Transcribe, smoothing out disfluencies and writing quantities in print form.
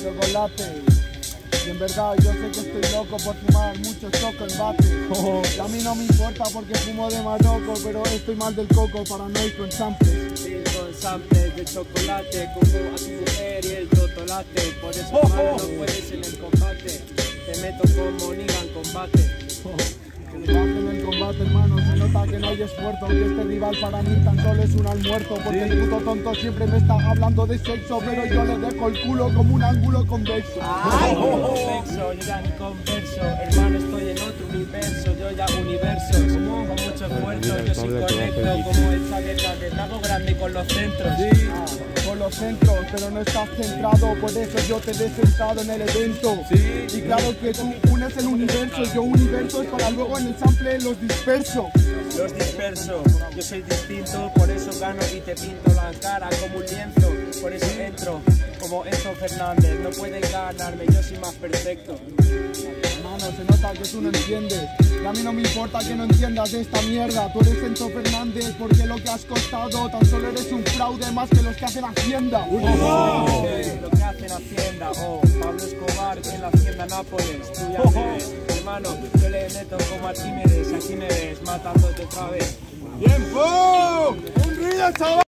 chocolate. Y en verdad yo sé que estoy loco por fumar mucho choco en bate. Y a mí no me importa porque fumo de Marocco, pero estoy mal del coco, paranoico en samples. Sí, con samples de chocolate, como a tu mujer y el totolate. Por eso hermano, no puedes en el combate. Te meto como niga en combate. En el combate, hermano, se nota que no hay esfuerzo, que este rival para mí tan solo es un almuerzo, porque el puto tonto siempre me está hablando de sexo, pero yo le dejo el culo como un ángulo convexo. Ay, yo ya ni converso, hermano, estoy en otro universo, yo ya universo, con mucho esfuerzo, yo sí conecto como el chaqueta de trago grande con los centros. Sí, con los centros, pero no estás centrado, por eso yo te he descentrado en el evento. Sí, y claro que tú unes el universo, yo universo es para luego en el sample los disperso. Los disperso, yo soy distinto, por eso gano y te pinto la cara como un lienzo, por eso entro como Enzo Fernández, no pueden ganarme, yo soy más perfecto. Hermano, se nota que tú no entiendes, y a mí no me importa que no entiendas de esta mierda, tú eres Enzo Fernández porque lo que has costado, tan solo eres un fraude más que los que hacen Hacienda. Lo que hacen Hacienda, Pablo Escobar en la Hacienda Nápoles, tú ya ves, hermano, yo le meto como Arquímedes, aquí me ves, matándote otra vez. ¡Tiempo! ¡Un río, chaval!